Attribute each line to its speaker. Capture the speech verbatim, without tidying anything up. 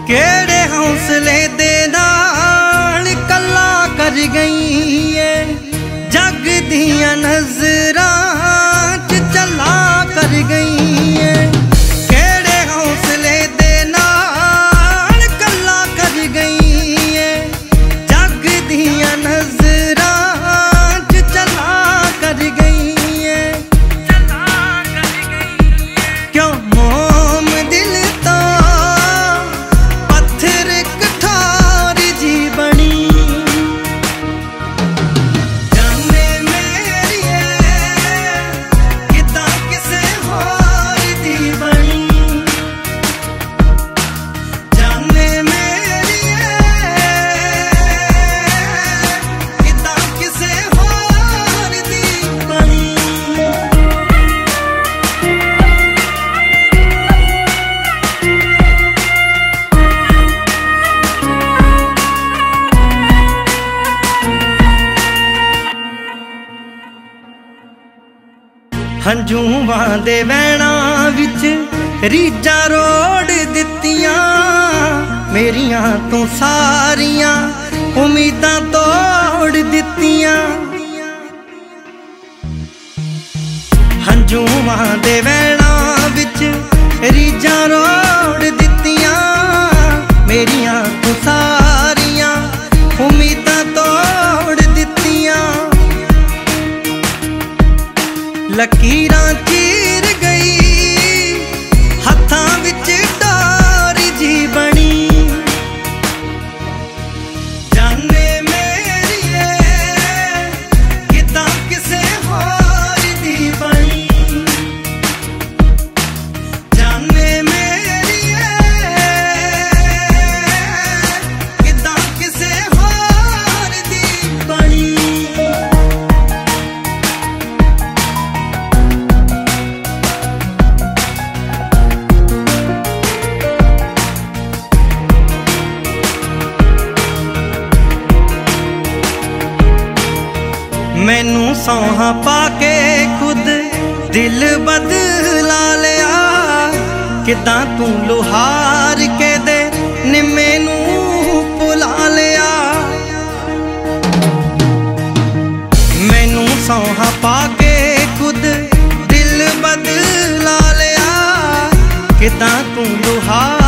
Speaker 1: केड़े हौसले दे नाल कला कर गई है, जग दियां नजरां च चला कर गई है। केड़े हौसले दे नाल कला कर गई है, जग दियां नजरां च चला कर गई है। क्यों मोम दिल तो पत्थर कठार जी बनी, जाने मेरी किदा किसे होर दी बनी, जाने मेरी किदा किसे होर दी बनी। हंझूवां दे वैणा विच रीझां रोड़ दित्तियां, मेरियां तू सारियां उम्मीदां तोड़ दित्तियां। हंझूवां दे वैणा विच रीझां रोड़ दित्तियां, मेरियां तू सारियां उम्मीदां तोड़ दित्तियां। लकीरां चीर गई हत्थां विच डोर जी बनी, जाने मेरी किदा किसे होर दी बनी, जाने मेरी किदा किसे होर दी बनी। मैनू सौहा पाके खुद दिल बदला लिया, किदां तू लुहार के दे ने मैनू भुला लिया। मैनू सौहा पाके खुद दिल बदला लिया, किदां तू लुहार